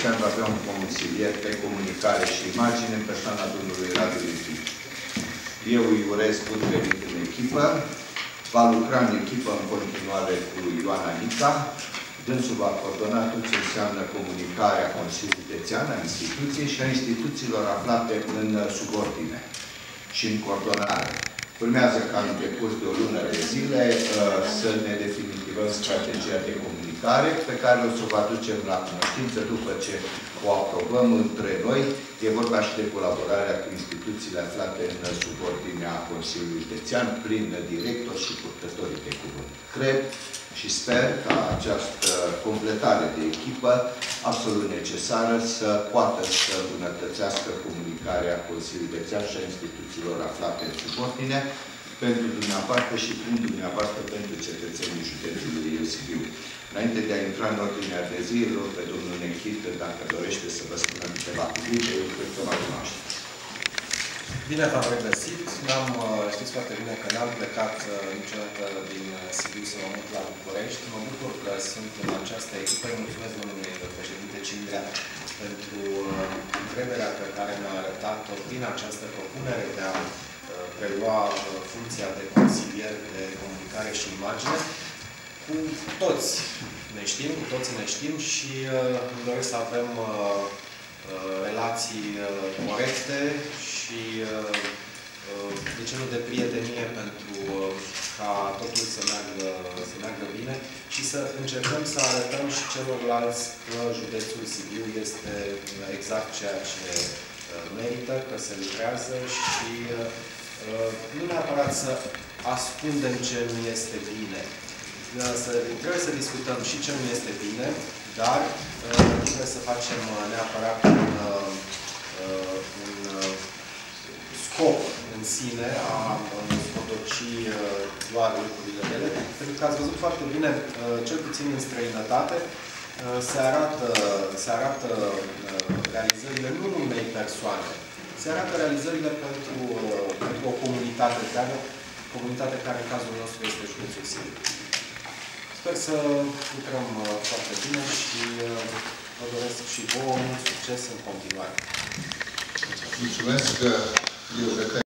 județean va avea un consilier pe comunicare și imagine în persoana domnului Radu Lipic. Eu îi urez bun venit în echipă. Va lucra în echipă în continuare cu Ioana Nica. Dânsul va coordona tot ce înseamnă comunicarea Consiliului Județean, a instituției și a instituțiilor aflate în subordine și în coordonare. Urmează ca în decurs de o lună de zile să ne definitivăm strategia de comunicare pe care o să o aducem la cunoștință după ce o aprobăm între noi. E vorba și de colaborarea cu instituțiile aflate în subordinea Consiliului Județean, prin director și purtătorii de cuvânt. Cred și sper ca această completare de echipă absolut necesară să poată să îmbunătățească comunicarea Consiliului Județean și a instituțiilor aflate în subordine pentru dumneavoastră și prin dumneavoastră pentru cetățenii județului Sibiu. Înainte de a intra în ordinea de zi, îl rog pe domnul Nechit, dacă dorește să vă spună câteva cuvinte, eu cred că mă cunoașteți. Bine v-am regăsit. Știți foarte bine că n-am plecat niciodată din Sibiu să mă mut la București. Mă bucur că sunt în această echipă. Îi mulțumesc domnului președinte Cindrea pentru încrederea pe care mi-a arătat-o prin această propunere de a prelua funcția de consilier de comunicare și imagine. Cu toți ne știm și îmi doresc să avem relații corecte și, de ce nu, de prietenie pentru ca totul să meargă bine și să încercăm să arătăm și celorlalți că județul Sibiu este exact ceea ce merită, că se lucrează și nu neapărat să ascundem ce nu este bine. Trebuie să discutăm și ce nu este bine, dar trebuie să facem neapărat un scop în sine a scotoci doar lucrurile rele, pentru că ați văzut foarte bine, cel puțin în străinătate, se arată realizările nu unei persoane, se arată realizările pentru o comunitate care în cazul nostru este județul Sibiu. Sper să lucrăm foarte bine și vă doresc și vouă mult succes în continuare. Mulțumesc.